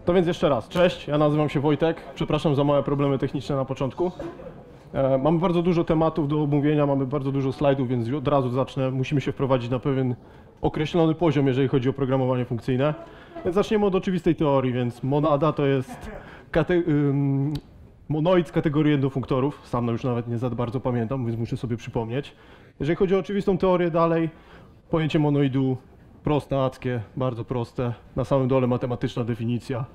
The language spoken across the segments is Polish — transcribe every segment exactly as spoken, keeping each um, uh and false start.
To więc jeszcze raz, cześć, ja nazywam się Wojtek, przepraszam za małe problemy techniczne na początku. E, mamy bardzo dużo tematów do omówienia, mamy bardzo dużo slajdów, więc od razu zacznę. Musimy się wprowadzić na pewien określony poziom, jeżeli chodzi o programowanie funkcyjne. Więc zaczniemy od oczywistej teorii, więc monada to jest kate ym, monoid z kategorii jednofunktorów. Sam już nawet nie za bardzo pamiętam, więc muszę sobie przypomnieć. Jeżeli chodzi o oczywistą teorię dalej, pojęcie monoidu prostackie, bardzo proste. Na samym dole matematyczna definicja.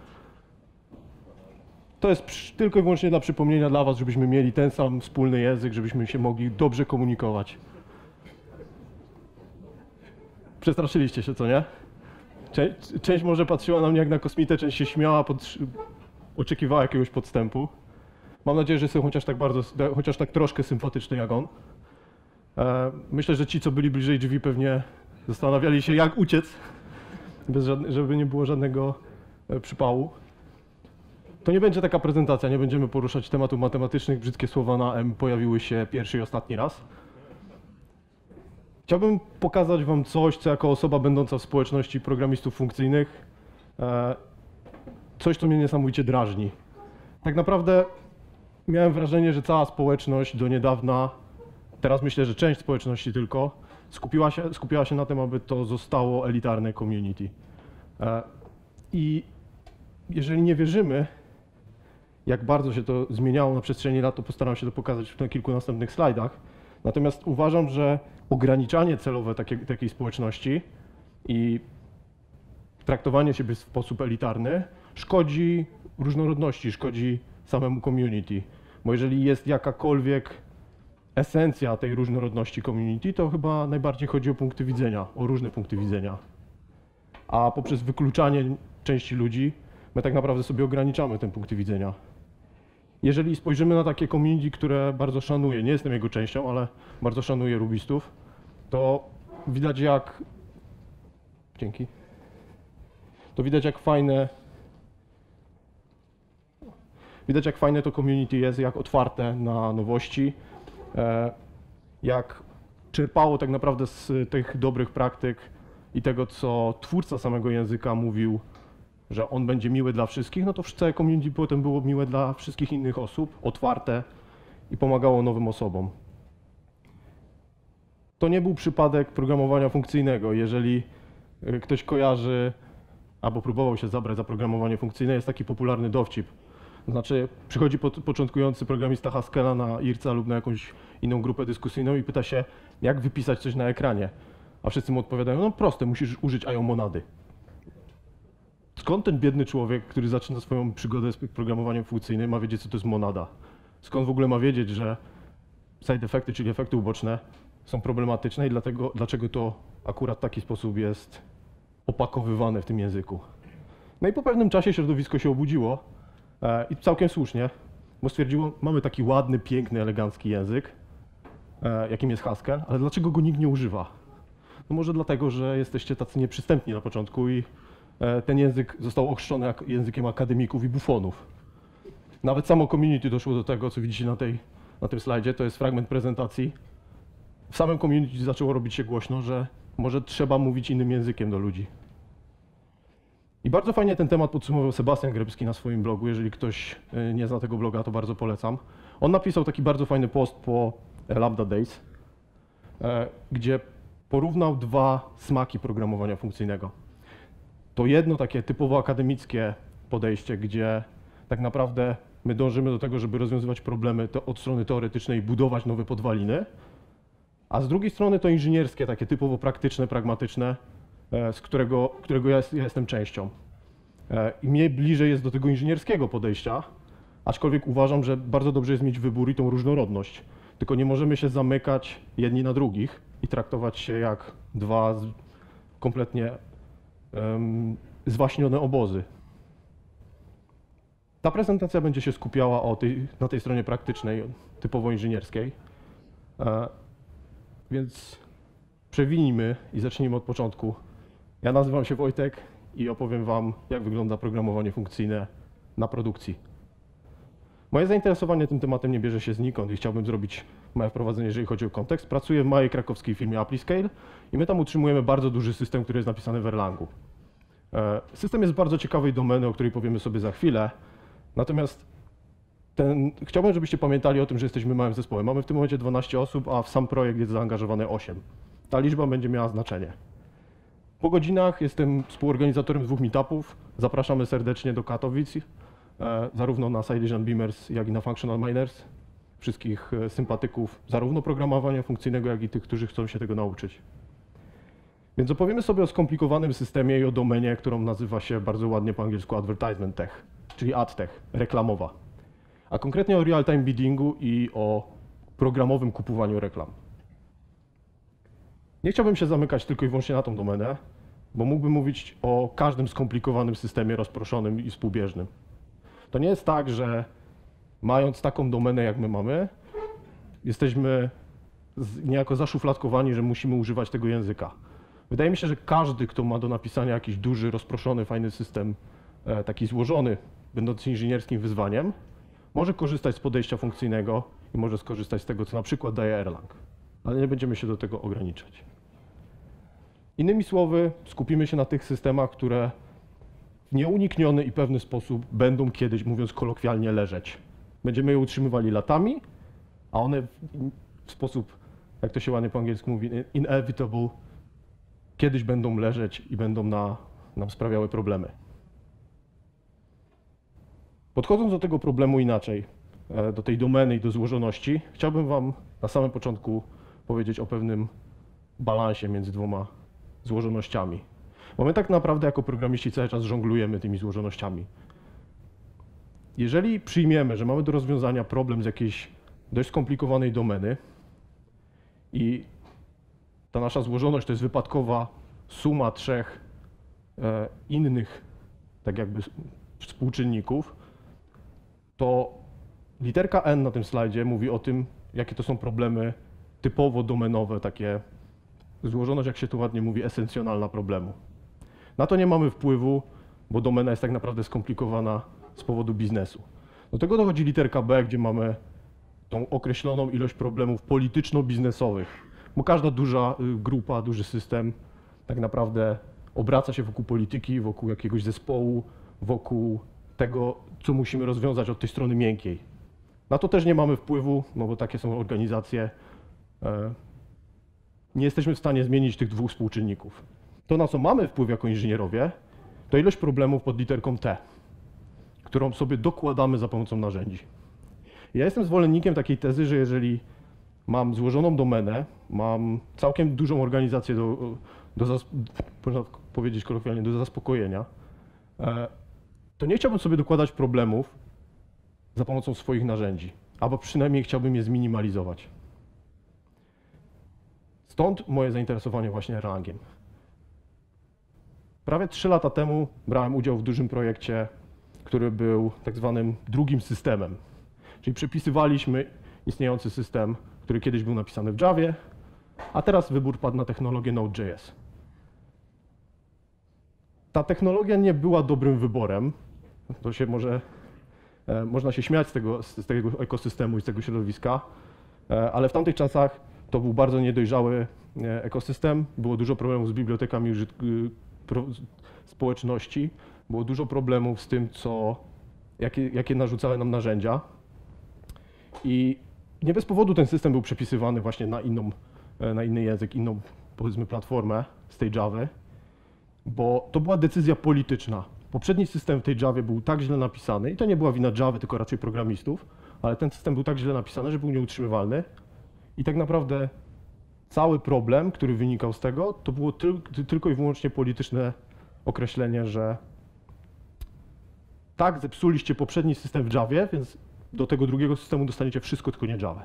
To jest tylko i wyłącznie dla przypomnienia dla was, żebyśmy mieli ten sam wspólny język, żebyśmy się mogli dobrze komunikować. Przestraszyliście się, co nie? Część, część może patrzyła na mnie jak na kosmitę, część się śmiała, pod, oczekiwała jakiegoś podstępu. Mam nadzieję, że jestem chociaż tak bardzo, chociaż tak troszkę sympatyczny jak on. E, myślę, że ci, co byli bliżej drzwi, pewnie zastanawiali się, jak uciec, bez żadne, żeby nie było żadnego e, przypału. To nie będzie taka prezentacja, nie będziemy poruszać tematów matematycznych, brzydkie słowa na M pojawiły się pierwszy i ostatni raz. Chciałbym pokazać wam coś, co jako osoba będąca w społeczności programistów funkcyjnych, e, coś, co mnie niesamowicie drażni. Tak naprawdę miałem wrażenie, że cała społeczność do niedawna, teraz myślę, że część społeczności tylko, skupiła się, skupiała się na tym, aby to zostało elitarne community. E, I jeżeli nie wierzymy, jak bardzo się to zmieniało na przestrzeni lat, to postaram się to pokazać na kilku następnych slajdach. Natomiast uważam, że ograniczanie celowe takiej, takiej społeczności i traktowanie siebie w sposób elitarny szkodzi różnorodności, szkodzi samemu community. Bo jeżeli jest jakakolwiek esencja tej różnorodności community, to chyba najbardziej chodzi o punkty widzenia, o różne punkty widzenia. A poprzez wykluczanie części ludzi, my tak naprawdę sobie ograniczamy te punkty widzenia. Jeżeli spojrzymy na takie community, które bardzo szanuję, nie jestem jego częścią, ale bardzo szanuję rubistów, to widać jak... Dzięki. To widać jak fajne... Widać jak fajne to community jest, jak otwarte na nowości, jak czerpało tak naprawdę z tych dobrych praktyk i tego, co twórca samego języka mówił, że on będzie miły dla wszystkich, no to całe community potem było miłe dla wszystkich innych osób, otwarte i pomagało nowym osobom. To nie był przypadek programowania funkcyjnego. Jeżeli ktoś kojarzy albo próbował się zabrać za programowanie funkcyjne, jest taki popularny dowcip. Znaczy, przychodzi początkujący programista Haskella na I R C a lub na jakąś inną grupę dyskusyjną i pyta się, jak wypisać coś na ekranie. A wszyscy mu odpowiadają, no proste, musisz użyć I O monady. Skąd ten biedny człowiek, który zaczyna swoją przygodę z programowaniem funkcyjnym, ma wiedzieć, co to jest monada? Skąd w ogóle ma wiedzieć, że side effecty, czyli efekty uboczne, są problematyczne i dlatego, dlaczego to akurat w taki sposób jest opakowywane w tym języku? No i po pewnym czasie środowisko się obudziło e, i całkiem słusznie, bo stwierdziło, mamy taki ładny, piękny, elegancki język, e, jakim jest Haskell, ale dlaczego go nikt nie używa? No może dlatego, że jesteście tacy nieprzystępni na początku i ten język został ochrzczony językiem akademików i bufonów. Nawet samo community doszło do tego, co widzicie na, tej, na tym slajdzie, to jest fragment prezentacji. W samym community zaczęło robić się głośno, że może trzeba mówić innym językiem do ludzi. I bardzo fajnie ten temat podsumował Sebastian Grebski na swoim blogu. Jeżeli ktoś nie zna tego bloga, to bardzo polecam. On napisał taki bardzo fajny post po Lambda Days, gdzie porównał dwa smaki programowania funkcyjnego. To jedno takie typowo akademickie podejście, gdzie tak naprawdę my dążymy do tego, żeby rozwiązywać problemy od strony teoretycznej i budować nowe podwaliny, a z drugiej strony to inżynierskie, takie typowo praktyczne, pragmatyczne, z którego, którego ja, jest, ja jestem częścią. I mnie bliżej jest do tego inżynierskiego podejścia, aczkolwiek uważam, że bardzo dobrze jest mieć wybór i tą różnorodność. Tylko nie możemy się zamykać jedni na drugich i traktować się jak dwa kompletnie um, zwaśnione obozy. Ta prezentacja będzie się skupiała o tej, na tej stronie praktycznej, typowo inżynierskiej. E, więc przewinijmy i zacznijmy od początku. Ja nazywam się Wojtek i opowiem wam, jak wygląda programowanie funkcyjne na produkcji. Moje zainteresowanie tym tematem nie bierze się znikąd i chciałbym zrobić małe wprowadzenie, jeżeli chodzi o kontekst. Pracuję w małej krakowskiej firmie AppliScale i my tam utrzymujemy bardzo duży system, który jest napisany w Erlangu. System jest bardzo ciekawej domeny, o której powiemy sobie za chwilę, natomiast ten, chciałbym, żebyście pamiętali o tym, że jesteśmy małym zespołem. Mamy w tym momencie dwanaście osób, a w sam projekt jest zaangażowane osiem. Ta liczba będzie miała znaczenie. Po godzinach jestem współorganizatorem dwóch meetupów. Zapraszamy serdecznie do Katowic, zarówno na Silesian Beamers, jak i na Functional Miners. Wszystkich sympatyków zarówno programowania funkcyjnego, jak i tych, którzy chcą się tego nauczyć. Więc opowiemy sobie o skomplikowanym systemie i o domenie, którą nazywa się bardzo ładnie po angielsku advertisement tech, czyli ad tech, reklamowa. A konkretnie o real-time biddingu i o programowym kupowaniu reklam. Nie chciałbym się zamykać tylko i wyłącznie na tą domenę, bo mógłbym mówić o każdym skomplikowanym systemie rozproszonym i współbieżnym. To nie jest tak, że mając taką domenę, jak my mamy, jesteśmy niejako zaszufladkowani, że musimy używać tego języka. Wydaje mi się, że każdy, kto ma do napisania jakiś duży, rozproszony, fajny system, taki złożony, będący inżynierskim wyzwaniem, może korzystać z podejścia funkcyjnego i może skorzystać z tego, co na przykład daje Erlang. Ale nie będziemy się do tego ograniczać. Innymi słowy, skupimy się na tych systemach, które w nieunikniony i pewny sposób będą kiedyś, mówiąc kolokwialnie, leżeć. Będziemy je utrzymywali latami, a one w sposób, jak to się ładnie po angielsku mówi, inevitable, kiedyś będą leżeć i będą na, nam sprawiały problemy. Podchodząc do tego problemu inaczej, do tej domeny i do złożoności, chciałbym wam na samym początku powiedzieć o pewnym balansie między dwoma złożonościami. Bo my tak naprawdę jako programiści cały czas żonglujemy tymi złożonościami. Jeżeli przyjmiemy, że mamy do rozwiązania problem z jakiejś dość skomplikowanej domeny i ta nasza złożoność to jest wypadkowa suma trzech e, innych, tak jakby współczynników, to literka N na tym slajdzie mówi o tym, jakie to są problemy typowo domenowe, takie złożoność, jak się tu ładnie mówi, esencjonalna problemu. Na to nie mamy wpływu, bo domena jest tak naprawdę skomplikowana z powodu biznesu. Do tego dochodzi literka B, gdzie mamy tą określoną ilość problemów polityczno-biznesowych, bo każda duża grupa, duży system tak naprawdę obraca się wokół polityki, wokół jakiegoś zespołu, wokół tego, co musimy rozwiązać od tej strony miękkiej. Na to też nie mamy wpływu, no bo takie są organizacje. Nie jesteśmy w stanie zmienić tych dwóch współczynników. To, na co mamy wpływ jako inżynierowie, to ilość problemów pod literką T, którą sobie dokładamy za pomocą narzędzi. Ja jestem zwolennikiem takiej tezy, że jeżeli mam złożoną domenę, mam całkiem dużą organizację do, do zas- można powiedzieć kolokwialnie, do zaspokojenia, to nie chciałbym sobie dokładać problemów za pomocą swoich narzędzi, albo przynajmniej chciałbym je zminimalizować. Stąd moje zainteresowanie właśnie Erlangiem. Prawie trzy lata temu brałem udział w dużym projekcie, który był tak zwanym drugim systemem. Czyli przepisywaliśmy istniejący system, który kiedyś był napisany w Javie, a teraz wybór padł na technologię Node.js. Ta technologia nie była dobrym wyborem. To się może, e, można się śmiać z tego, z tego ekosystemu i z tego środowiska, e, ale w tamtych czasach to był bardzo niedojrzały e, ekosystem. Było dużo problemów z bibliotekami użytk- pro, społeczności. Było dużo problemów z tym, co, jakie, jakie narzucały nam narzędzia. I nie bez powodu ten system był przepisywany właśnie na, inną, na inny język, inną, powiedzmy, platformę z tej Javy, bo to była decyzja polityczna. Poprzedni system w tej Javie był tak źle napisany, i to nie była wina Javy, tylko raczej programistów, ale ten system był tak źle napisany, że był nieutrzymywalny. I tak naprawdę cały problem, który wynikał z tego, to było tyl tylko i wyłącznie polityczne określenie, że tak, zepsuliście poprzedni system w Javie, więc do tego drugiego systemu dostaniecie wszystko, tylko nie Java.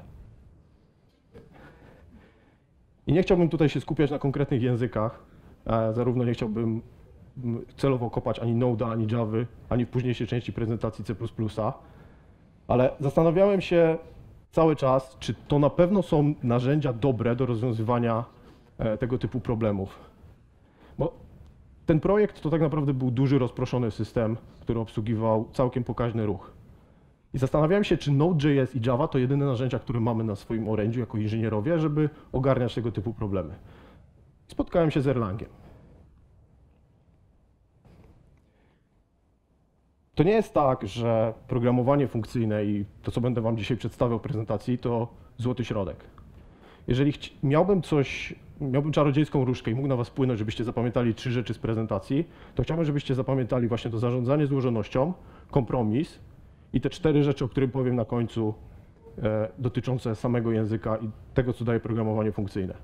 I nie chciałbym tutaj się skupiać na konkretnych językach, zarówno nie chciałbym celowo kopać ani Node'a, ani Javy, ani w późniejszej części prezentacji C plus plus, ale zastanawiałem się cały czas, czy to na pewno są narzędzia dobre do rozwiązywania tego typu problemów. Bo ten projekt to tak naprawdę był duży, rozproszony system, który obsługiwał całkiem pokaźny ruch. I zastanawiałem się, czy Node.js i Java to jedyne narzędzia, które mamy na swoim orędziu jako inżynierowie, żeby ogarniać tego typu problemy. Spotkałem się z Erlangiem. To nie jest tak, że programowanie funkcyjne i to, co będę wam dzisiaj przedstawiał w prezentacji, to złoty środek. Jeżeli miałbym coś, miałbym czarodziejską różdżkę i mógł na was wpłynąć, żebyście zapamiętali trzy rzeczy z prezentacji, to chciałbym, żebyście zapamiętali właśnie to zarządzanie złożonością, kompromis i te cztery rzeczy, o których powiem na końcu, e, dotyczące samego języka i tego, co daje programowanie funkcyjne.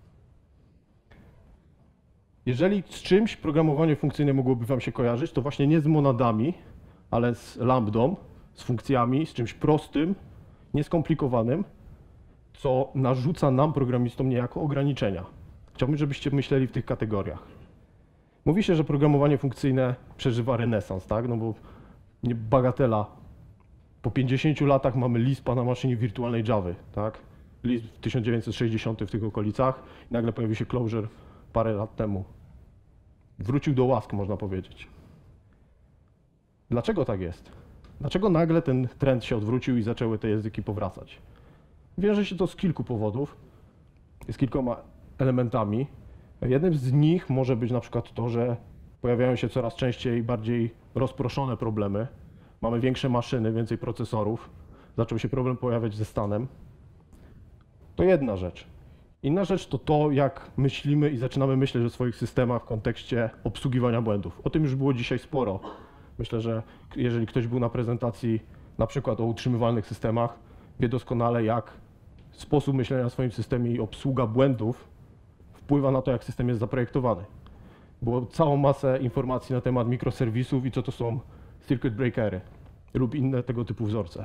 Jeżeli z czymś programowanie funkcyjne mogłoby wam się kojarzyć, to właśnie nie z monadami, ale z lambdą, z funkcjami, z czymś prostym, nieskomplikowanym, co narzuca nam, programistom, niejako ograniczenia. Chciałbym, żebyście myśleli w tych kategoriach. Mówi się, że programowanie funkcyjne przeżywa renesans, tak? No bo nie bagatela. Po pięćdziesięciu latach mamy Lispa na maszynie wirtualnej Javy, tak? Lisp w tysiąc dziewięćset sześćdziesiątym w tych okolicach i nagle pojawił się Clojure parę lat temu. Wrócił do łask, można powiedzieć. Dlaczego tak jest? Dlaczego nagle ten trend się odwrócił i zaczęły te języki powracać? Wiąże się to z kilku powodów, z kilkoma elementami. Jednym z nich może być na przykład to, że pojawiają się coraz częściej bardziej rozproszone problemy. Mamy większe maszyny, więcej procesorów. Zaczął się problem pojawiać ze stanem. To jedna rzecz. Inna rzecz to to, jak myślimy i zaczynamy myśleć o swoich systemach w kontekście obsługiwania błędów. O tym już było dzisiaj sporo. Myślę, że jeżeli ktoś był na prezentacji na przykład o utrzymywalnych systemach, wie doskonale, jak sposób myślenia o swoim systemie i obsługa błędów wpływa na to, jak system jest zaprojektowany. Było całą masę informacji na temat mikroserwisów i co to są circuit breakery lub inne tego typu wzorce.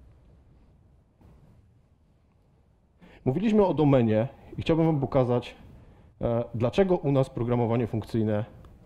Mówiliśmy o domenie i chciałbym wam pokazać, e, dlaczego u nas programowanie funkcyjne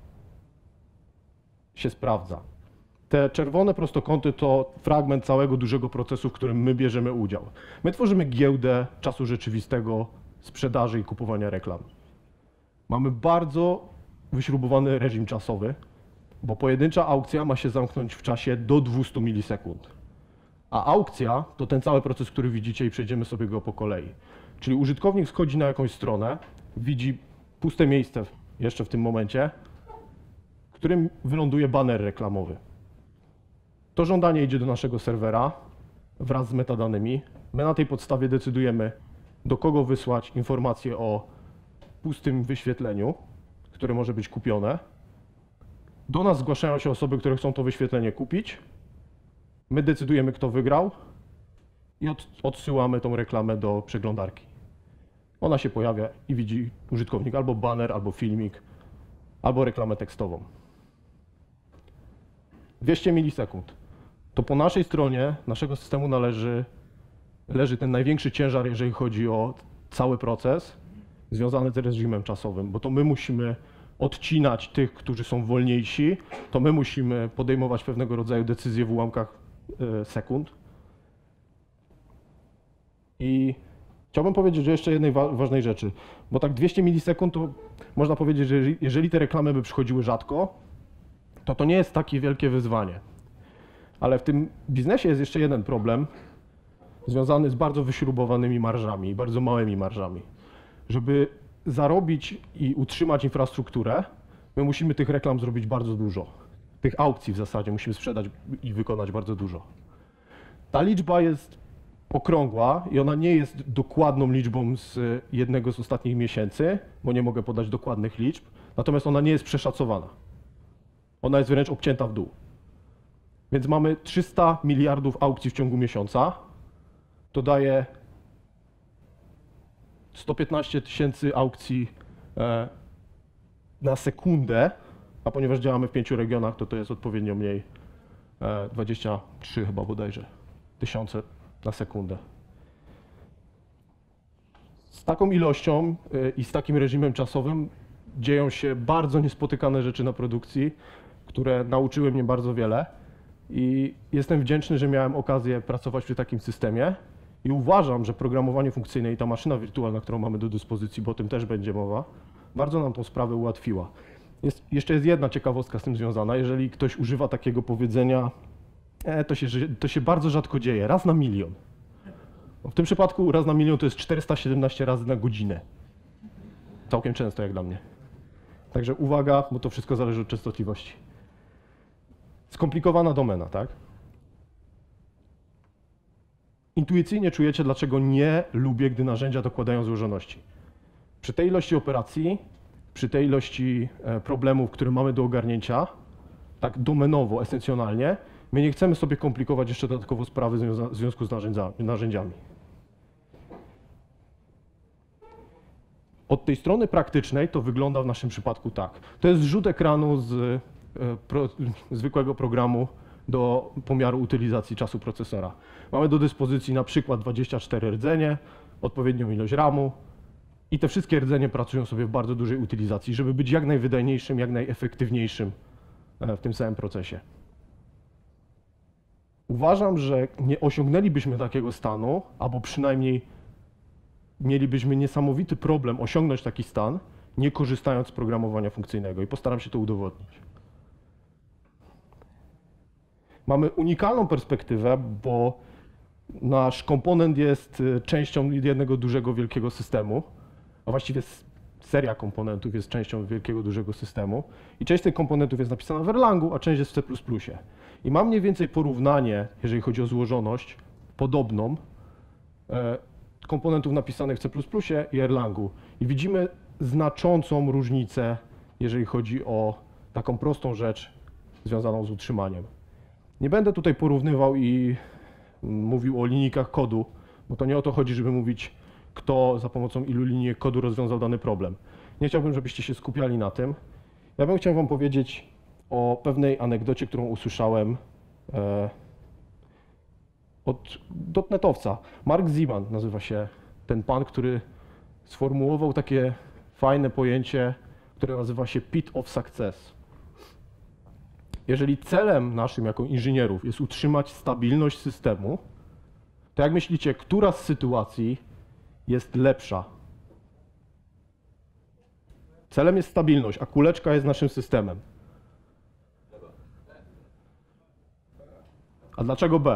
się sprawdza. Te czerwone prostokąty to fragment całego dużego procesu, w którym my bierzemy udział. My tworzymy giełdę czasu rzeczywistego, sprzedaży i kupowania reklam. Mamy bardzo wyśrubowany reżim czasowy, bo pojedyncza aukcja ma się zamknąć w czasie do dwustu milisekund. A aukcja to ten cały proces, który widzicie i przejdziemy sobie go po kolei. Czyli użytkownik schodzi na jakąś stronę, widzi puste miejsce jeszcze w tym momencie, w którym wyląduje baner reklamowy. To żądanie idzie do naszego serwera wraz z metadanymi. My na tej podstawie decydujemy, do kogo wysłać informacje o pustym wyświetleniu, które może być kupione. Do nas zgłaszają się osoby, które chcą to wyświetlenie kupić. My decydujemy, kto wygrał i od, odsyłamy tą reklamę do przeglądarki. Ona się pojawia i widzi użytkownik albo baner, albo filmik, albo reklamę tekstową. dwieście milisekund. To po naszej stronie naszego systemu należy, leży ten największy ciężar, jeżeli chodzi o cały proces związany z reżimem czasowym, bo to my musimy odcinać tych, którzy są wolniejsi, to my musimy podejmować pewnego rodzaju decyzje w ułamkach y, sekund. I chciałbym powiedzieć o jeszcze jednej wa ważnej rzeczy, bo tak dwieście milisekund to można powiedzieć, że jeżeli, jeżeli te reklamy by przychodziły rzadko, to to nie jest takie wielkie wyzwanie. Ale w tym biznesie jest jeszcze jeden problem związany z bardzo wyśrubowanymi marżami i bardzo małymi marżami. Żeby zarobić i utrzymać infrastrukturę, my musimy tych reklam zrobić bardzo dużo. Tych aukcji w zasadzie musimy sprzedać i wykonać bardzo dużo. Ta liczba jest okrągła i ona nie jest dokładną liczbą z jednego z ostatnich miesięcy, bo nie mogę podać dokładnych liczb, natomiast ona nie jest przeszacowana. Ona jest wręcz obcięta w dół. Więc mamy trzysta miliardów aukcji w ciągu miesiąca. To daje sto piętnaście tysięcy aukcji e, na sekundę, a ponieważ działamy w pięciu regionach, to to jest odpowiednio mniej, e, dwadzieścia trzy chyba bodajże, tysiące na sekundę. Z taką ilością e, i z takim reżimem czasowym dzieją się bardzo niespotykane rzeczy na produkcji, które nauczyły mnie bardzo wiele i jestem wdzięczny, że miałem okazję pracować przy takim systemie i uważam, że programowanie funkcyjne i ta maszyna wirtualna, którą mamy do dyspozycji, bo o tym też będzie mowa, bardzo nam tą sprawę ułatwiła. Jest, jeszcze jest jedna ciekawostka z tym związana. Jeżeli ktoś używa takiego powiedzenia, e, to, się, to się bardzo rzadko dzieje, raz na milion. W tym przypadku raz na milion to jest czterysta siedemnaście razy na godzinę. Całkiem często jak dla mnie. Także uwaga, bo to wszystko zależy od częstotliwości. Skomplikowana domena, tak? Intuicyjnie czujecie, dlaczego nie lubię, gdy narzędzia dokładają złożoności. Przy tej ilości operacji, przy tej ilości problemów, które mamy do ogarnięcia, tak domenowo, esencjonalnie, my nie chcemy sobie komplikować jeszcze dodatkowo sprawy w związku z narzędziami. Od tej strony praktycznej to wygląda w naszym przypadku tak. To jest zrzut ekranu z pro, zwykłego programu do pomiaru utylizacji czasu procesora. Mamy do dyspozycji na przykład dwadzieścia cztery rdzenie, odpowiednią ilość ramu i te wszystkie rdzenie pracują sobie w bardzo dużej utylizacji, żeby być jak najwydajniejszym, jak najefektywniejszym w tym całym procesie. Uważam, że nie osiągnęlibyśmy takiego stanu, albo przynajmniej mielibyśmy niesamowity problem osiągnąć taki stan, nie korzystając z programowania funkcyjnego i postaram się to udowodnić. Mamy unikalną perspektywę, bo nasz komponent jest częścią jednego dużego, wielkiego systemu, a właściwie seria komponentów jest częścią wielkiego, dużego systemu i część tych komponentów jest napisana w Erlangu, a część jest w C plus plus. I mam mniej więcej porównanie, jeżeli chodzi o złożoność, podobną e, komponentów napisanych w C plus plus i Erlangu. I widzimy znaczącą różnicę, jeżeli chodzi o taką prostą rzecz związaną z utrzymaniem. Nie będę tutaj porównywał i mówił o linijkach kodu, bo to nie o to chodzi, żeby mówić, kto za pomocą ilu linijek kodu rozwiązał dany problem. Nie chciałbym, żebyście się skupiali na tym. Ja bym chciał wam powiedzieć o pewnej anegdocie, którą usłyszałem e, od dotnetowca. Mark Ziman nazywa się ten pan, który sformułował takie fajne pojęcie, które nazywa się pit of success. Jeżeli celem naszym jako inżynierów jest utrzymać stabilność systemu, to jak myślicie, która z sytuacji jest lepsza? Celem jest stabilność, a kuleczka jest naszym systemem. A dlaczego B?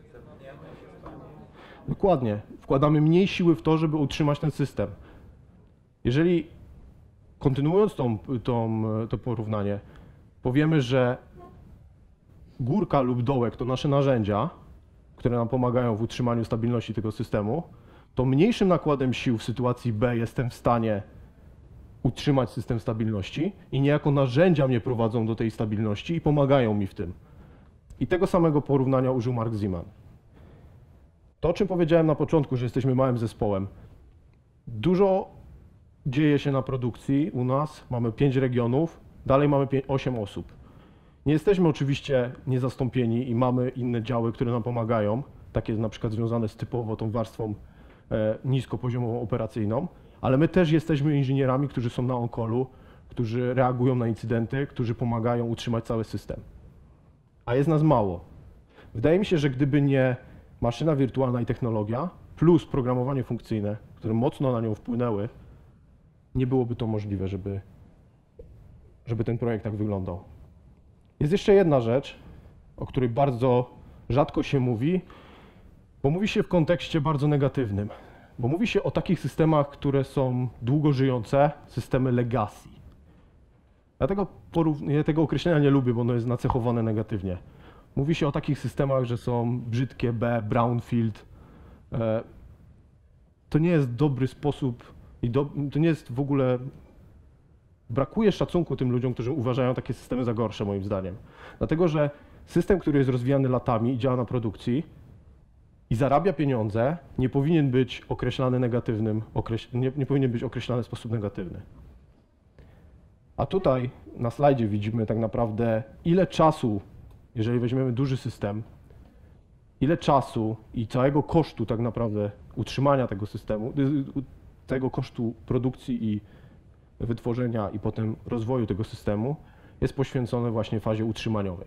Dokładnie. Wkładamy mniej siły w to, żeby utrzymać ten system. Jeżeli, kontynuując tą, tą, to porównanie, powiemy, że górka lub dołek to nasze narzędzia, które nam pomagają w utrzymaniu stabilności tego systemu, to mniejszym nakładem sił w sytuacji B jestem w stanie utrzymać system stabilności i niejako narzędzia mnie prowadzą do tej stabilności i pomagają mi w tym. I tego samego porównania użył Mark Ziman. To, o czym powiedziałem na początku, że jesteśmy małym zespołem. Dużo dzieje się na produkcji u nas, mamy pięć regionów, dalej mamy osiem osób. Nie jesteśmy oczywiście niezastąpieni i mamy inne działy, które nam pomagają, takie na przykład związane z typowo tą warstwą e, niskopoziomową operacyjną, ale my też jesteśmy inżynierami, którzy są na on-callu, którzy reagują na incydenty, którzy pomagają utrzymać cały system. A jest nas mało. Wydaje mi się, że gdyby nie maszyna wirtualna i technologia, plus programowanie funkcyjne, które mocno na nią wpłynęły, nie byłoby to możliwe, żeby, żeby ten projekt tak wyglądał. Jest jeszcze jedna rzecz, o której bardzo rzadko się mówi, bo mówi się w kontekście bardzo negatywnym, bo mówi się o takich systemach, które są długo żyjące, systemy legacy. Ja tego, ja tego określenia nie lubię, bo ono jest nacechowane negatywnie. Mówi się o takich systemach, że są brzydkie B, brownfield. To nie jest dobry sposób i do, to nie jest w ogóle... Brakuje szacunku tym ludziom, którzy uważają takie systemy za gorsze, moim zdaniem. Dlatego, że system, który jest rozwijany latami i działa na produkcji i zarabia pieniądze, nie powinien być określany negatywnym, określ, nie, nie powinien być określany w sposób negatywny. A tutaj na slajdzie widzimy tak naprawdę, ile czasu, jeżeli weźmiemy duży system, ile czasu i całego kosztu tak naprawdę utrzymania tego systemu, tego kosztu produkcji i wytworzenia i potem rozwoju tego systemu jest poświęcone właśnie fazie utrzymaniowej.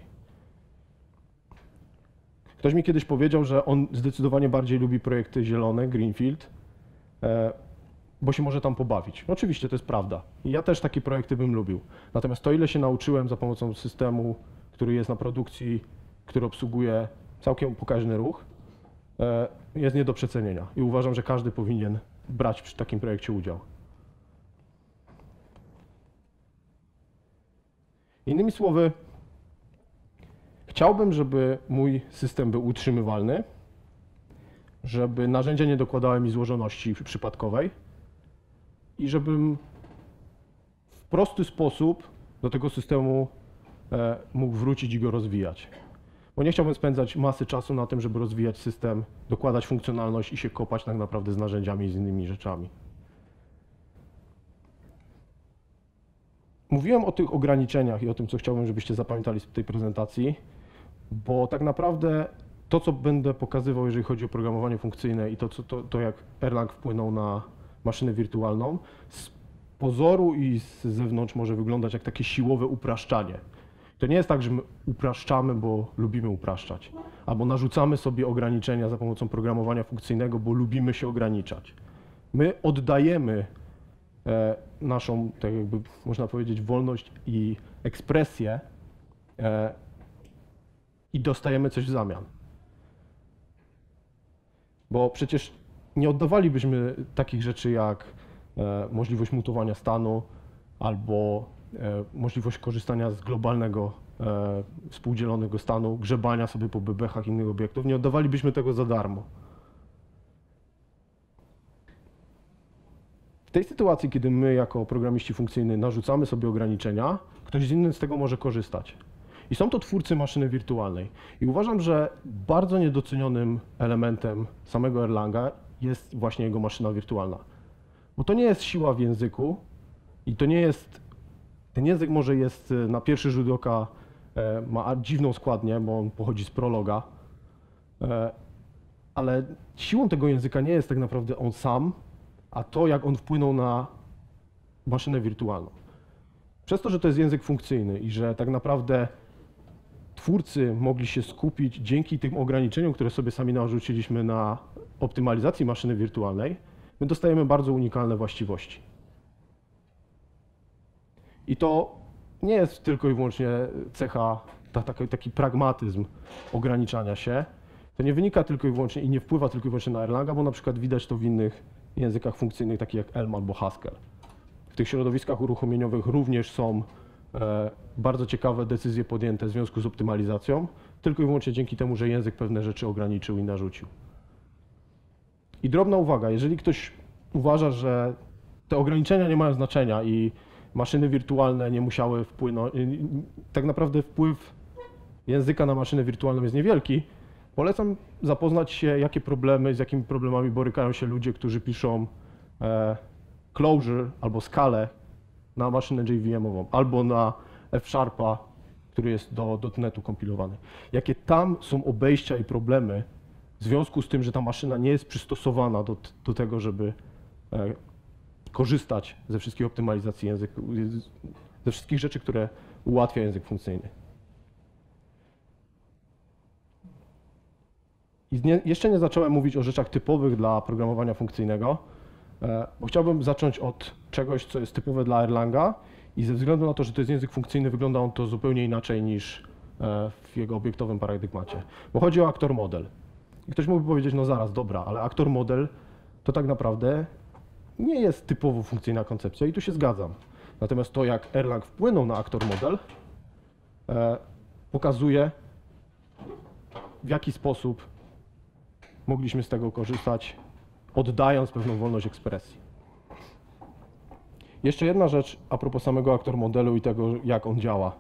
Ktoś mi kiedyś powiedział, że on zdecydowanie bardziej lubi projekty zielone, greenfield, bo się może tam pobawić. Oczywiście to jest prawda. I ja też takie projekty bym lubił. Natomiast to, ile się nauczyłem za pomocą systemu, który jest na produkcji, który obsługuje całkiem pokaźny ruch, jest nie do przecenienia. I uważam, że każdy powinien brać przy takim projekcie udział. Innymi słowy, Chciałbym, żeby mój system był utrzymywalny, żeby narzędzia nie dokładały mi złożoności przypadkowej i żebym w prosty sposób do tego systemu e, mógł wrócić i go rozwijać. Bo nie chciałbym spędzać masy czasu na tym, żeby rozwijać system, dokładać funkcjonalność i się kopać tak naprawdę z narzędziami i z innymi rzeczami. Mówiłem o tych ograniczeniach i o tym, co chciałbym, żebyście zapamiętali z tej prezentacji, bo tak naprawdę to, co będę pokazywał, jeżeli chodzi o programowanie funkcyjne i to, co, to, to jak Erlang wpłynął na maszynę wirtualną, z pozoru i z zewnątrz może wyglądać jak takie siłowe upraszczanie. To nie jest tak, że my upraszczamy, bo lubimy upraszczać, albo narzucamy sobie ograniczenia za pomocą programowania funkcyjnego, bo lubimy się ograniczać. My oddajemy e, naszą, tak jakby można powiedzieć, wolność i ekspresję e, i dostajemy coś w zamian. Bo przecież nie oddawalibyśmy takich rzeczy jak e, możliwość mutowania stanu albo e, możliwość korzystania z globalnego e, współdzielonego stanu, grzebania sobie po bebechach innych obiektów. Nie oddawalibyśmy tego za darmo. W tej sytuacji, kiedy my jako programiści funkcyjni narzucamy sobie ograniczenia, ktoś inny z tego może korzystać. I są to twórcy maszyny wirtualnej. I uważam, że bardzo niedocenionym elementem samego Erlanga jest właśnie jego maszyna wirtualna. Bo to nie jest siła w języku i to nie jest, ten język może jest na pierwszy rzut oka, e, ma dziwną składnię, bo on pochodzi z Prologa, e, ale siłą tego języka nie jest tak naprawdę on sam, a to, jak on wpłynął na maszynę wirtualną. Przez to, że to jest język funkcyjny i że tak naprawdę twórcy mogli się skupić dzięki tym ograniczeniom, które sobie sami narzuciliśmy na optymalizacji maszyny wirtualnej, my dostajemy bardzo unikalne właściwości. I to nie jest tylko i wyłącznie cecha, ta, taki, taki pragmatyzm ograniczania się. To nie wynika tylko i wyłącznie i nie wpływa tylko i wyłącznie na Erlanga, bo na przykład widać to w innych językach funkcyjnych, takich jak Elm albo Haskell. W tych środowiskach uruchomieniowych również są e, bardzo ciekawe decyzje podjęte w związku z optymalizacją, tylko i wyłącznie dzięki temu, że język pewne rzeczy ograniczył i narzucił. I drobna uwaga, jeżeli ktoś uważa, że te ograniczenia nie mają znaczenia i maszyny wirtualne nie musiały wpłynąć, tak naprawdę wpływ języka na maszynę wirtualną jest niewielki, polecam zapoznać się, jakie problemy, z jakimi problemami borykają się ludzie, którzy piszą e, Clojure albo Scalę na maszynę J V M-ową, albo na F-Sharpa, który jest do dotnetu kompilowany. Jakie tam są obejścia i problemy w związku z tym, że ta maszyna nie jest przystosowana do, do tego, żeby e, korzystać ze wszystkich optymalizacji języka, ze wszystkich rzeczy, które ułatwia język funkcyjny. I nie, jeszcze nie zacząłem mówić o rzeczach typowych dla programowania funkcyjnego, e, bo chciałbym zacząć od czegoś, co jest typowe dla Erlanga i ze względu na to, że to jest język funkcyjny, wygląda on to zupełnie inaczej niż e, w jego obiektowym paradygmacie. Bo chodzi o aktor model. I ktoś mógłby powiedzieć, no zaraz, dobra, ale aktor model to tak naprawdę nie jest typowo funkcyjna koncepcja i tu się zgadzam. Natomiast to, jak Erlang wpłynął na aktor model, e, pokazuje, w jaki sposób mogliśmy z tego korzystać, oddając pewną wolność ekspresji. Jeszcze jedna rzecz a propos samego aktor modelu i tego, jak on działa.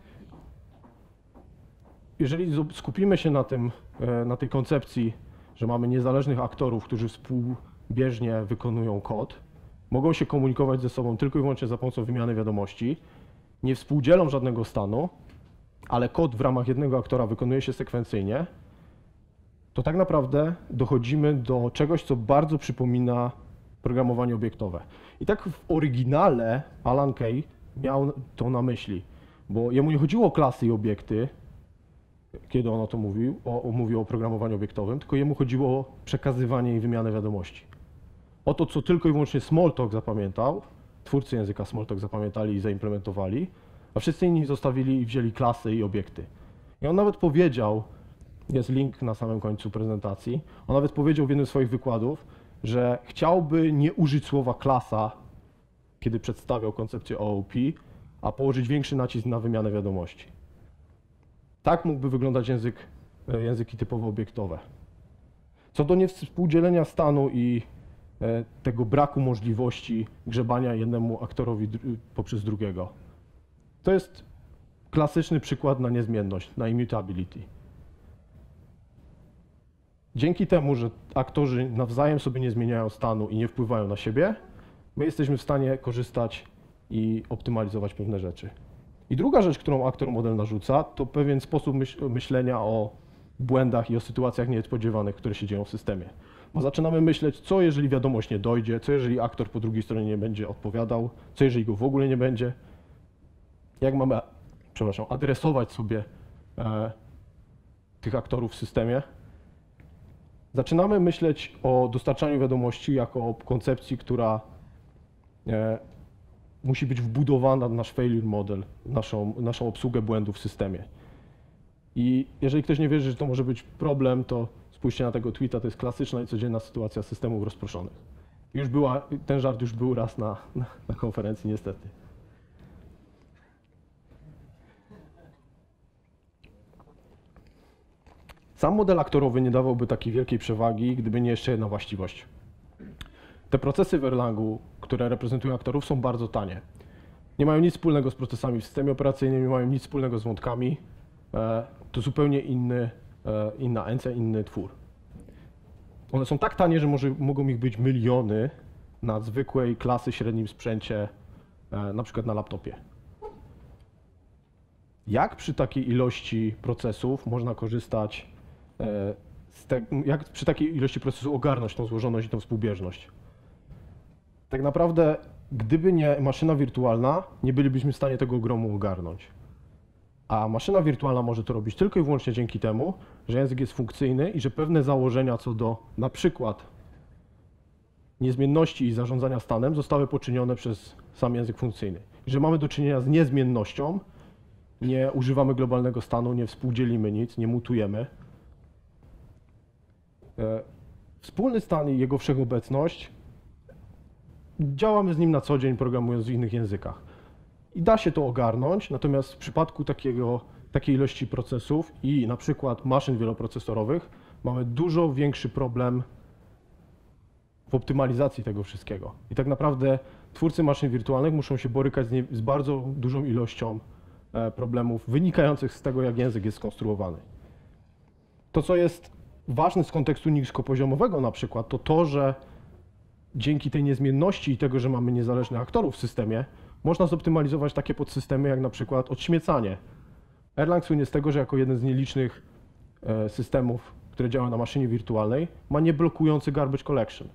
Jeżeli skupimy się na tym, na tej koncepcji, że mamy niezależnych aktorów, którzy współbieżnie wykonują kod, mogą się komunikować ze sobą tylko i wyłącznie za pomocą wymiany wiadomości, nie współdzielą żadnego stanu, ale kod w ramach jednego aktora wykonuje się sekwencyjnie, to tak naprawdę dochodzimy do czegoś, co bardzo przypomina programowanie obiektowe. I tak w oryginale Alan Kay miał to na myśli, bo jemu nie chodziło o klasy i obiekty, kiedy on o to mówił, o, o, mówił o programowaniu obiektowym, tylko jemu chodziło o przekazywanie i wymianę wiadomości. O to, co tylko i wyłącznie Smalltalk zapamiętał, twórcy języka Smalltalk zapamiętali i zaimplementowali, a wszyscy inni zostawili i wzięli klasy i obiekty. I on nawet powiedział, jest link na samym końcu prezentacji, on nawet powiedział w jednym z swoich wykładów, że chciałby nie użyć słowa klasa, kiedy przedstawiał koncepcję O O P, a położyć większy nacisk na wymianę wiadomości. Tak mógłby wyglądać język, języki typowo obiektowe. Co do niewspółdzielenia stanu i tego braku możliwości grzebania jednemu aktorowi poprzez drugiego. To jest klasyczny przykład na niezmienność, na immutability. Dzięki temu, że aktorzy nawzajem sobie nie zmieniają stanu i nie wpływają na siebie, my jesteśmy w stanie korzystać i optymalizować pewne rzeczy. I druga rzecz, którą aktor model narzuca, to pewien sposób myśl myślenia o błędach i o sytuacjach niespodziewanych, które się dzieją w systemie. Bo zaczynamy myśleć, co jeżeli wiadomość nie dojdzie, co jeżeli aktor po drugiej stronie nie będzie odpowiadał, co jeżeli go w ogóle nie będzie. Jak mamy, przepraszam, adresować sobie e, tych aktorów w systemie. Zaczynamy myśleć o dostarczaniu wiadomości jako o koncepcji, która e, musi być wbudowana w nasz failure model, naszą, naszą obsługę błędów w systemie. I jeżeli ktoś nie wierzy, że to może być problem, to spójrzcie na tego tweeta, to jest klasyczna i codzienna sytuacja systemów rozproszonych. Już była, ten żart już był raz na, na, na konferencji, niestety. Sam model aktorowy nie dawałby takiej wielkiej przewagi, gdyby nie jeszcze jedna właściwość. Te procesy w Erlangu, które reprezentują aktorów, są bardzo tanie. Nie mają nic wspólnego z procesami w systemie operacyjnym, nie mają nic wspólnego z wątkami. To zupełnie inny, inna encja, inny twór. One są tak tanie, że może, mogą ich być miliony na zwykłej klasy średnim sprzęcie, na przykład na laptopie. Jak przy takiej ilości procesów można korzystać z te, jak przy takiej ilości procesów ogarnąć tą złożoność i tą współbieżność? Tak naprawdę, gdyby nie maszyna wirtualna, nie bylibyśmy w stanie tego ogromu ogarnąć. A maszyna wirtualna może to robić tylko i wyłącznie dzięki temu, że język jest funkcyjny i że pewne założenia co do na przykład niezmienności i zarządzania stanem zostały poczynione przez sam język funkcyjny. I że mamy do czynienia z niezmiennością, nie używamy globalnego stanu, nie współdzielimy nic, nie mutujemy. Wspólny stan i jego wszechobecność, działamy z nim na co dzień, programując w innych językach. I da się to ogarnąć, natomiast w przypadku takiego, takiej ilości procesów i na przykład maszyn wieloprocesorowych mamy dużo większy problem w optymalizacji tego wszystkiego. I tak naprawdę twórcy maszyn wirtualnych muszą się borykać z, nie, z bardzo dużą ilością e, problemów wynikających z tego, jak język jest skonstruowany. To, co jest ważne z kontekstu niskopoziomowego na przykład, to to, że dzięki tej niezmienności i tego, że mamy niezależnych aktorów w systemie, można zoptymalizować takie podsystemy jak na przykład odśmiecanie. Erlang słynie z tego, że jako jeden z nielicznych e, systemów, które działa na maszynie wirtualnej, ma nieblokujący garbage collection.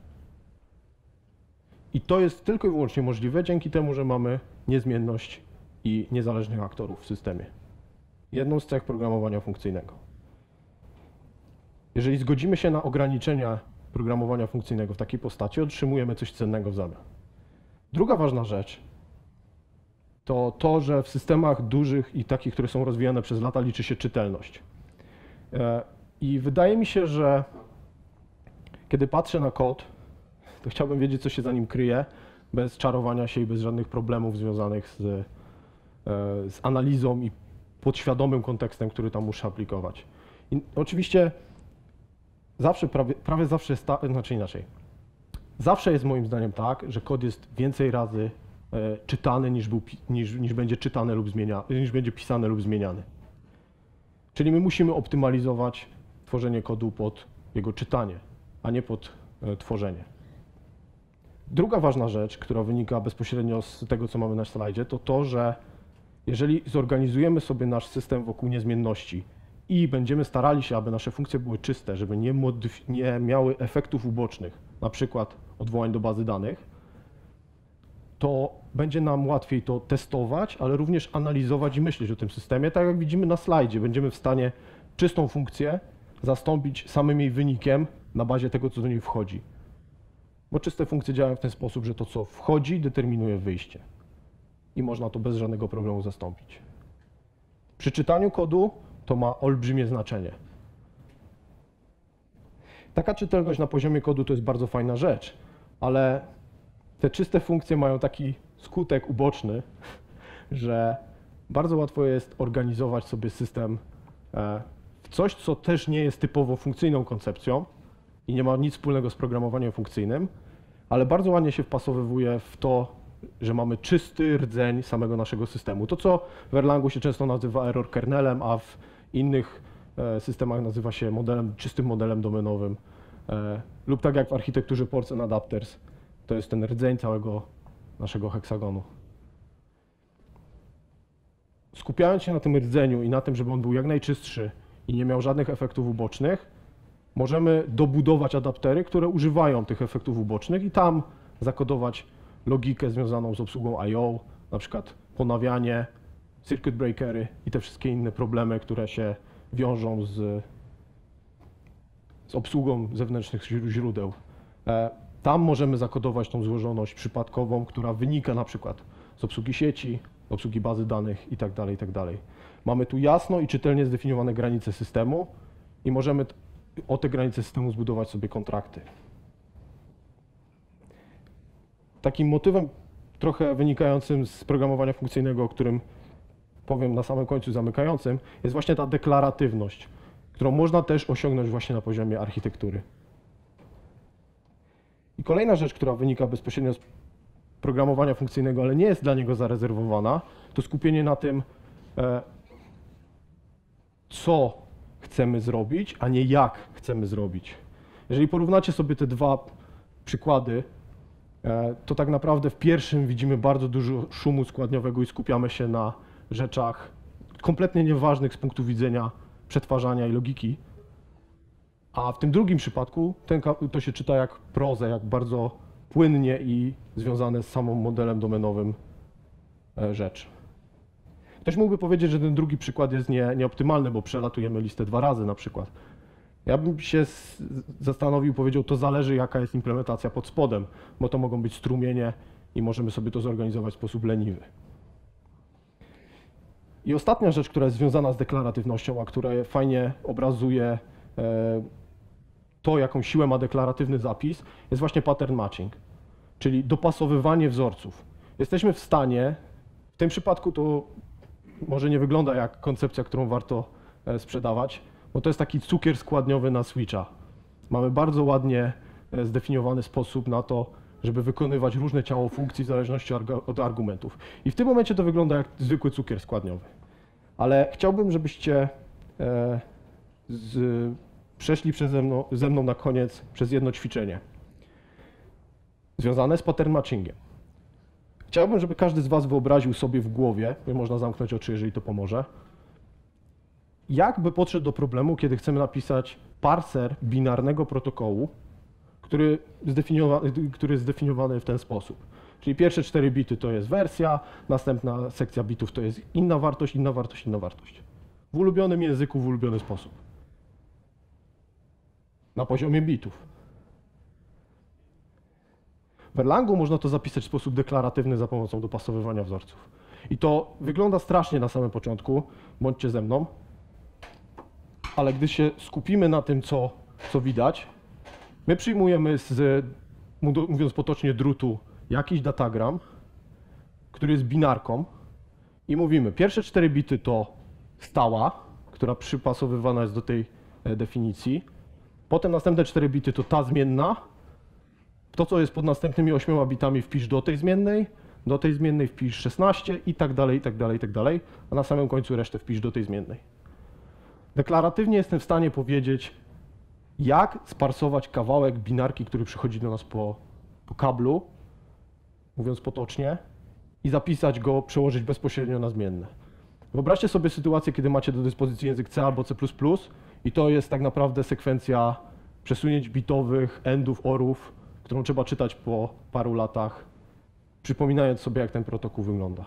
I to jest tylko i wyłącznie możliwe dzięki temu, że mamy niezmienność i niezależnych aktorów w systemie. Jedną z cech programowania funkcyjnego. Jeżeli zgodzimy się na ograniczenia programowania funkcyjnego w takiej postaci, otrzymujemy coś cennego w zamian. Druga ważna rzecz to to, że w systemach dużych i takich, które są rozwijane przez lata, liczy się czytelność. I wydaje mi się, że kiedy patrzę na kod, to chciałbym wiedzieć, co się za nim kryje, bez czarowania się i bez żadnych problemów związanych z, z analizą i podświadomym kontekstem, który tam muszę aplikować. I oczywiście zawsze, prawie, prawie zawsze jest tak, znaczy inaczej. Zawsze jest moim zdaniem tak, że kod jest więcej razy e, czytany niż, był, niż, niż będzie czytane lub zmieniane, niż będzie pisane lub zmieniany. Czyli my musimy optymalizować tworzenie kodu pod jego czytanie, a nie pod e, tworzenie. Druga ważna rzecz, która wynika bezpośrednio z tego, co mamy na slajdzie, to to, że jeżeli zorganizujemy sobie nasz system wokół niezmienności i będziemy starali się, aby nasze funkcje były czyste, żeby nie, nie miały efektów ubocznych, na przykład odwołań do bazy danych, to będzie nam łatwiej to testować, ale również analizować i myśleć o tym systemie. Tak jak widzimy na slajdzie, będziemy w stanie czystą funkcję zastąpić samym jej wynikiem na bazie tego, co do niej wchodzi. Bo czyste funkcje działają w ten sposób, że to, co wchodzi, determinuje wyjście. I można to bez żadnego problemu zastąpić. Przy czytaniu kodu to ma olbrzymie znaczenie. Taka czytelność na poziomie kodu to jest bardzo fajna rzecz, ale te czyste funkcje mają taki skutek uboczny, że bardzo łatwo jest organizować sobie system w coś, co też nie jest typowo funkcyjną koncepcją i nie ma nic wspólnego z programowaniem funkcyjnym, ale bardzo ładnie się wpasowywuje w to, że mamy czysty rdzeń samego naszego systemu. To, co w Erlangu się często nazywa error kernelem, a w innych systemach nazywa się modelem, czystym modelem domenowym, lub tak jak w architekturze ports and adapters, to jest ten rdzeń całego naszego heksagonu. Skupiając się na tym rdzeniu i na tym, żeby on był jak najczystszy i nie miał żadnych efektów ubocznych, możemy dobudować adaptery, które używają tych efektów ubocznych i tam zakodować logikę związaną z obsługą I O, na przykład ponawianie, circuit breakery i te wszystkie inne problemy, które się wiążą z, z obsługą zewnętrznych źródeł. Tam możemy zakodować tą złożoność przypadkową, która wynika na przykład z obsługi sieci, obsługi bazy danych itd., itd. Mamy tu jasno i czytelnie zdefiniowane granice systemu i możemy o te granice systemu zbudować sobie kontrakty. Takim motywem trochę wynikającym z programowania funkcyjnego, o którym powiem na samym końcu zamykającym, jest właśnie ta deklaratywność, którą można też osiągnąć właśnie na poziomie architektury. I kolejna rzecz, która wynika bezpośrednio z programowania funkcyjnego, ale nie jest dla niego zarezerwowana, to skupienie na tym, co chcemy zrobić, a nie jak chcemy zrobić. Jeżeli porównacie sobie te dwa przykłady, to tak naprawdę w pierwszym widzimy bardzo dużo szumu składniowego i skupiamy się na rzeczach kompletnie nieważnych z punktu widzenia przetwarzania i logiki, a w tym drugim przypadku ten, to się czyta jak prozę, jak bardzo płynnie i związane z samym modelem domenowym rzecz. Ktoś mógłby powiedzieć, że ten drugi przykład jest nie, nieoptymalny, bo przelatujemy listę dwa razy na przykład. Ja bym się zastanowił, powiedział, to zależy, jaka jest implementacja pod spodem, bo to mogą być strumienie i możemy sobie to zorganizować w sposób leniwy. I ostatnia rzecz, która jest związana z deklaratywnością, a która fajnie obrazuje to, jaką siłę ma deklaratywny zapis, jest właśnie pattern matching, czyli dopasowywanie wzorców. Jesteśmy w stanie, w tym przypadku to może nie wygląda jak koncepcja, którą warto sprzedawać, bo to jest taki cukier składniowy na switcha. Mamy bardzo ładnie zdefiniowany sposób na to, żeby wykonywać różne ciało funkcji w zależności od argumentów. I w tym momencie to wygląda jak zwykły cukier składniowy. Ale chciałbym, żebyście z, przeszli przeze mną, ze mną na koniec przez jedno ćwiczenie związane z pattern matchingiem. Chciałbym, żeby każdy z was wyobraził sobie w głowie, można zamknąć oczy, jeżeli to pomoże, jakby podszedł do problemu, kiedy chcemy napisać parser binarnego protokołu, który, zdefiniowany, który jest zdefiniowany w ten sposób. Czyli pierwsze cztery bity to jest wersja, następna sekcja bitów to jest inna wartość, inna wartość, inna wartość. W ulubionym języku, w ulubiony sposób. Na poziomie bitów. W Erlangu można to zapisać w sposób deklaratywny za pomocą dopasowywania wzorców. I to wygląda strasznie na samym początku, bądźcie ze mną, ale gdy się skupimy na tym, co, co widać, my przyjmujemy z, mówiąc potocznie, drutu jakiś datagram, który jest binarką i mówimy, pierwsze cztery bity to stała, która przypasowywana jest do tej definicji, potem następne cztery bity to ta zmienna, to, co jest pod następnymi ośmioma bitami, wpisz do tej zmiennej, do tej zmiennej wpisz szesnaście i tak dalej, i tak dalej, i tak dalej, a na samym końcu resztę wpisz do tej zmiennej. Deklaratywnie jestem w stanie powiedzieć, jak sparsować kawałek binarki, który przychodzi do nas po, po kablu, mówiąc potocznie, i zapisać go, przełożyć bezpośrednio na zmienne. Wyobraźcie sobie sytuację, kiedy macie do dyspozycji język C albo C plus plus i to jest tak naprawdę sekwencja przesunięć bitowych, endów, orów, którą trzeba czytać po paru latach, przypominając sobie, jak ten protokół wygląda.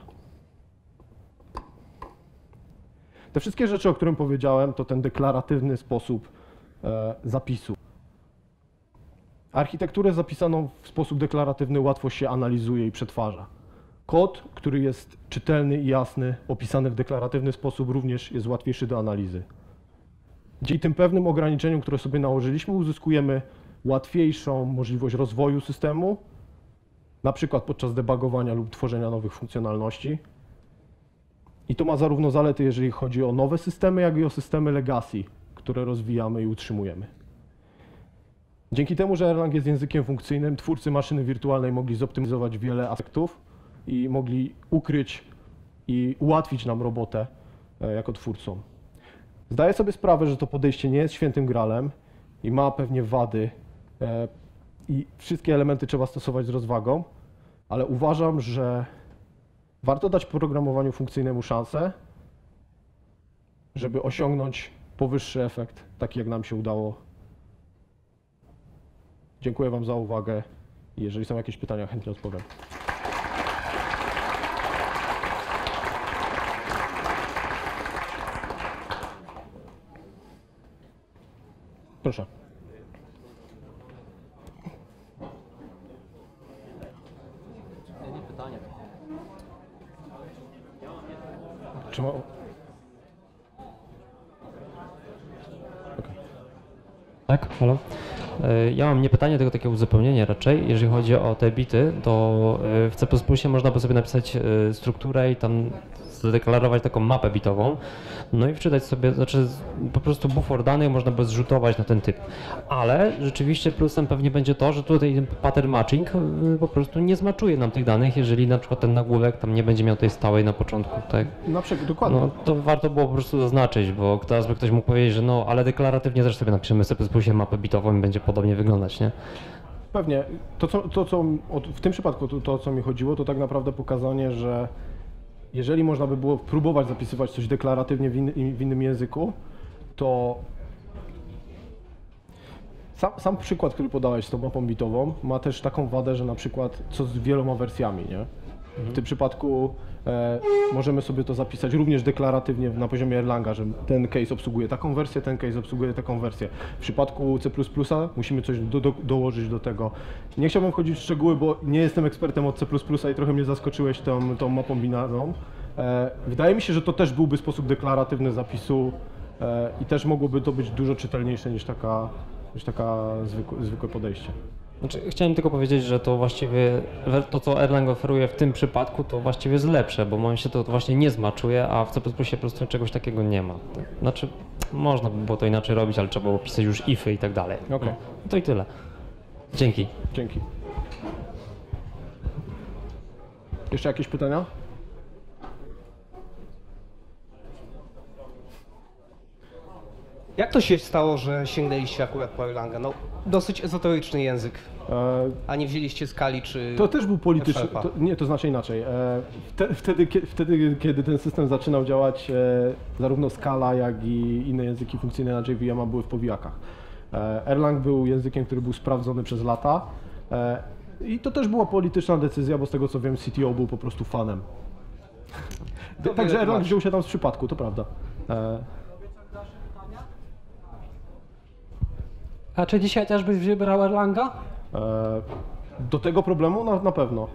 Te wszystkie rzeczy, o którym powiedziałem, to ten deklaratywny sposób e, zapisu. Architekturę zapisaną w sposób deklaratywny łatwo się analizuje i przetwarza. Kod, który jest czytelny i jasny, opisany w deklaratywny sposób, również jest łatwiejszy do analizy. Dzięki tym pewnym ograniczeniom, które sobie nałożyliśmy, uzyskujemy łatwiejszą możliwość rozwoju systemu, na przykład podczas debugowania lub tworzenia nowych funkcjonalności. I to ma zarówno zalety, jeżeli chodzi o nowe systemy, jak i o systemy legacy, które rozwijamy i utrzymujemy. Dzięki temu, że Erlang jest językiem funkcyjnym, twórcy maszyny wirtualnej mogli zoptymalizować wiele aspektów i mogli ukryć i ułatwić nam robotę jako twórcom. Zdaję sobie sprawę, że to podejście nie jest świętym gralem i ma pewnie wady i wszystkie elementy trzeba stosować z rozwagą, ale uważam, że warto dać programowaniu funkcyjnemu szansę, żeby osiągnąć powyższy efekt, taki jak nam się udało. Dziękuję Wam za uwagę i jeżeli są jakieś pytania, chętnie odpowiem. Proszę. Nie, pytanie. Czy ma... okay. Tak, halo. Ja mam nie pytanie, tylko takie uzupełnienie raczej. Jeżeli chodzi o te bity, to w C plus plus można by sobie napisać strukturę i tam zadeklarować taką mapę bitową, no i wczytać sobie, znaczy po prostu bufor danych można by zrzutować na ten typ. Ale rzeczywiście plusem pewnie będzie to, że tutaj pattern matching po prostu nie zmaczuje nam tych danych, jeżeli na przykład ten nagłówek tam nie będzie miał tej stałej na początku, tak? Na przykład, dokładnie. No to warto było po prostu zaznaczyć, bo teraz by ktoś mógł powiedzieć, że no ale deklaratywnie też sobie napiszemy w C plus plus mapę bitową i będzie podobnie wyglądać, nie? Pewnie. To, co, to, co w tym przypadku to, to, o co mi chodziło, to tak naprawdę pokazanie, że jeżeli można by było próbować zapisywać coś deklaratywnie w, in, w innym języku, to sam, sam przykład, który podałeś z tą mapą bitową, ma też taką wadę, że na przykład co z wieloma wersjami, nie? W tym przypadku e, możemy sobie to zapisać również deklaratywnie na poziomie Erlanga, że ten case obsługuje taką wersję, ten case obsługuje taką wersję. W przypadku C plus plus musimy coś do, do, dołożyć do tego. Nie chciałbym wchodzić w szczegóły, bo nie jestem ekspertem od C plus plus i trochę mnie zaskoczyłeś tą, tą mapą binarną. E, wydaje mi się, że to też byłby sposób deklaratywny zapisu e, i też mogłoby to być dużo czytelniejsze niż taka, niż taka zwykłe, zwykłe podejście. Znaczy, chciałem tylko powiedzieć, że to właściwie to, co Erlang oferuje w tym przypadku, to właściwie jest lepsze, bo moim się to właśnie nie zmaczuje, a w C plus plus po prostu czegoś takiego nie ma. Znaczy, można by było to inaczej robić, ale trzeba było pisać już ify i tak dalej. Okej. Okay. No, to i tyle. Dzięki. Dzięki. Jeszcze jakieś pytania? Jak to się stało, że sięgnęliście akurat po Erlanga? No, dosyć ezoteryczny język, e, a nie wzięliście skali czy... To też był polityczny, to, nie, to znaczy inaczej. E, wtedy, wtedy, wtedy, kiedy ten system zaczynał działać, e, zarówno Scala, jak i inne języki funkcyjne na J V M były w powijakach. E, Erlang był językiem, który był sprawdzony przez lata e, i to też była polityczna decyzja, bo z tego co wiem C T O był po prostu fanem. Także Erlang wziął się tam z przypadku, to prawda. E, A czy dzisiaj też byś wybrał Erlanga? E, do tego problemu na, na pewno.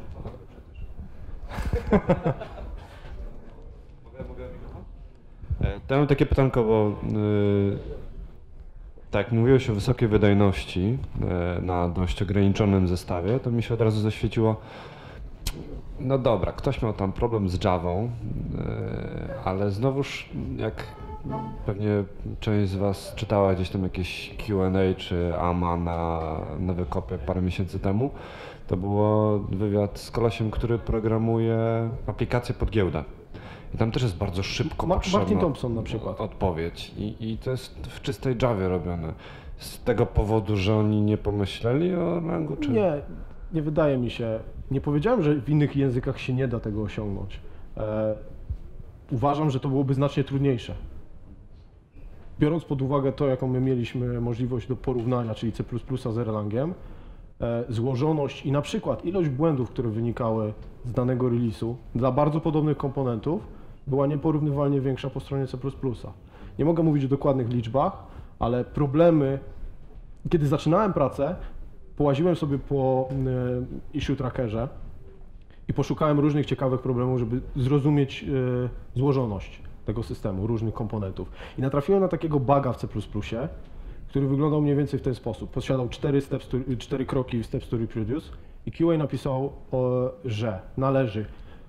To mam takie pytanko, bo yy, tak, mówiło się o wysokiej wydajności yy, na dość ograniczonym zestawie, to mi się od razu zaświeciło, no dobra, ktoś miał tam problem z Javą, yy, ale znowuż jak pewnie część z Was czytała gdzieś tam jakieś Q and A czy A M A na Nowe Kopie parę miesięcy temu, to było wywiad z kolesiem, który programuje aplikację pod giełdę. I tam też jest bardzo szybko Ma, potrzebna Martin Thompson na przykład. odpowiedź. I, I to jest w czystej Javie robione. Z tego powodu, że oni nie pomyśleli o Erlangu? Czy... Nie, nie wydaje mi się. Nie powiedziałem, że w innych językach się nie da tego osiągnąć. E, uważam, że to byłoby znacznie trudniejsze. Biorąc pod uwagę to, jaką my mieliśmy możliwość do porównania, czyli C plus plus z Erlangiem, e, złożoność i na przykład ilość błędów, które wynikały z danego release'u dla bardzo podobnych komponentów, była nieporównywalnie większa po stronie C plus plus. Nie mogę mówić o dokładnych liczbach, ale problemy, kiedy zaczynałem pracę, połaziłem sobie po e, issue trackerze i poszukałem różnych ciekawych problemów, żeby zrozumieć e, złożoność tego systemu, różnych komponentów. I natrafiłem na takiego buga w C plus plus, który wyglądał mniej więcej w ten sposób. Posiadał cztery, steps to, cztery kroki w steps to reproduce i Q A napisał, o, że należy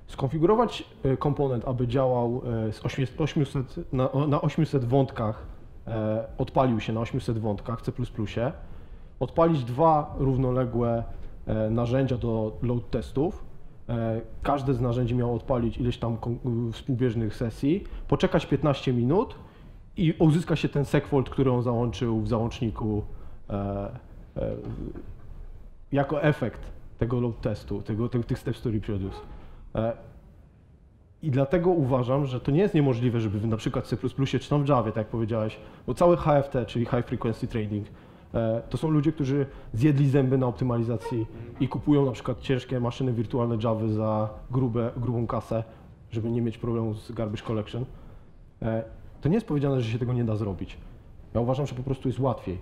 Skonfigurować e, komponent, aby działał e, z osiemset, na, na osiemset wątkach, e, odpalił się na osiemset wątkach w C plus plus, odpalić dwa równoległe e, narzędzia do load testów. E, każde z narzędzi miało odpalić ileś tam współbieżnych sesji, poczekać piętnaście minut i uzyska się ten segfault, który on załączył w załączniku e, e, jako efekt tego load testu, tego, tych, tych steps to reproduce. E, I dlatego uważam, że to nie jest niemożliwe, żeby na przykład w C plus plus czy tam w Javie, tak jak powiedziałeś, bo cały H F T, czyli High Frequency Trading, e, to są ludzie, którzy zjedli zęby na optymalizacji i kupują na przykład ciężkie maszyny wirtualne Java za grube, grubą kasę, żeby nie mieć problemu z garbage collection. E, to nie jest powiedziane, że się tego nie da zrobić. Ja uważam, że po prostu jest łatwiej.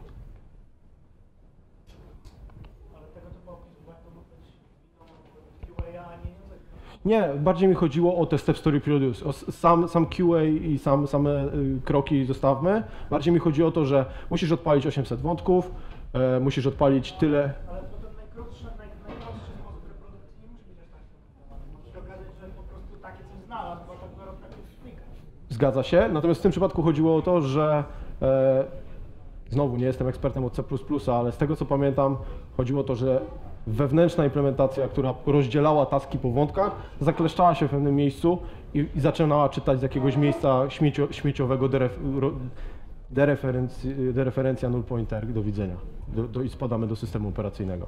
Nie, bardziej mi chodziło o te step story produce, o sam, sam Q A i sam, same y, kroki zostawmy. Bardziej mi chodzi o to, że musisz odpalić osiemset wątków, e, musisz odpalić tyle. Ale to ten najkrótszy, naj, najprostszy sposób reprodukcji nie musi być aż tak skomplikowany. Może się okazać, że po prostu takie coś znalazł, bo tak biorą takie szpika. Zgadza się, natomiast w tym przypadku chodziło o to, że e, znowu nie jestem ekspertem od C plus plus, ale z tego co pamiętam chodziło o to, że wewnętrzna implementacja, która rozdzielała taski po wątkach, zakleszczała się w pewnym miejscu i, i zaczynała czytać z jakiegoś miejsca śmiecio, śmieciowego deref, dereferencja, dereferencja null pointer, do widzenia. Do, do, I spadamy do systemu operacyjnego.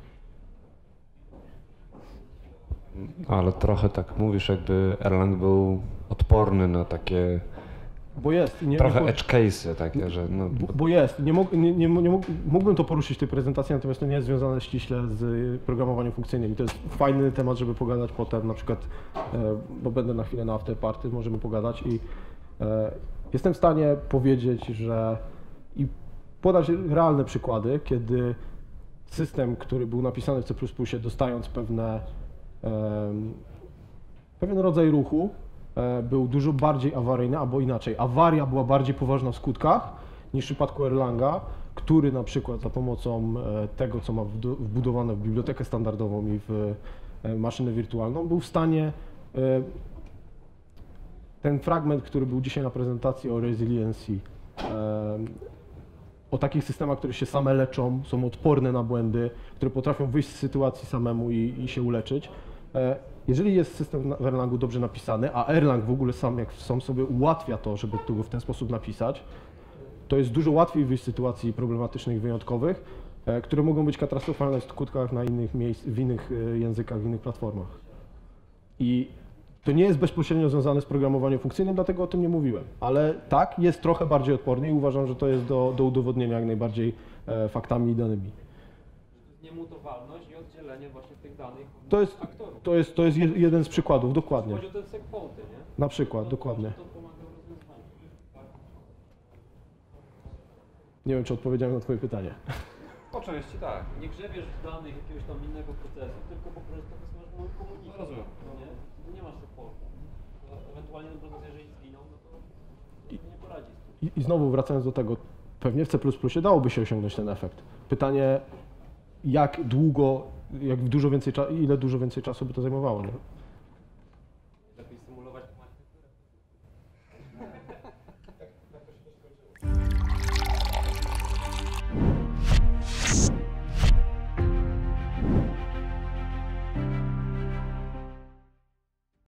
Ale trochę tak mówisz, jakby Erlang był odporny na takie Bo jest. Nie, trochę nie, edge case'y takie, że no... Bo, bo jest. Nie, mógł, nie, nie, nie mógł, mógłbym to poruszyć w tej prezentacji, natomiast to nie jest związane ściśle z programowaniem funkcyjnym. I to jest fajny temat, żeby pogadać potem, na przykład, e, bo będę na chwilę na afterparty, możemy pogadać i e, jestem w stanie powiedzieć, że i podać realne przykłady, kiedy system, który był napisany w C plus plus, dostając pewne, e, pewien rodzaj ruchu, był dużo bardziej awaryjny, albo inaczej, awaria była bardziej poważna w skutkach niż w przypadku Erlanga, który na przykład za pomocą tego, co ma wbudowane w bibliotekę standardową i w maszynę wirtualną, był w stanie ten fragment, który był dzisiaj na prezentacji o resiliency, o takich systemach, które się same leczą, są odporne na błędy, które potrafią wyjść z sytuacji samemu i, i się uleczyć. Jeżeli jest system w Erlangu dobrze napisany, a Erlang w ogóle sam, jak sam sobie ułatwia to, żeby go w ten sposób napisać, to jest dużo łatwiej wyjść z sytuacji problematycznych, wyjątkowych, które mogą być katastrofalne w skutkach na innych miejsc, w innych językach, w innych platformach. I to nie jest bezpośrednio związane z programowaniem funkcyjnym, dlatego o tym nie mówiłem. Ale tak, jest trochę bardziej odporny i uważam, że to jest do, do udowodnienia jak najbardziej e, faktami i danymi. Niemutowalność i oddzielenie właśnie tych danych To jest, aktorów. to jest, to jest je- jeden z przykładów, dokładnie. Chodzi o te segfaulty, nie? Na przykład, dokładnie. To pomaga w rozwiązaniu. Nie wiem, czy odpowiedziałem na twoje pytanie. Po części tak. Nie grzebiesz w danych jakiegoś tam innego procesu, tylko po prostu masz mały komunikat. Rozumiem. Nie? Nie masz supportu. Ewentualnie ten proces, jeżeli zginął, no to nie poradzi. I, I znowu wracając do tego, pewnie w C plus plus dałoby się osiągnąć ten efekt. Pytanie, jak długo, jak dużo więcej, ile dużo więcej czasu by to zajmowało, nie?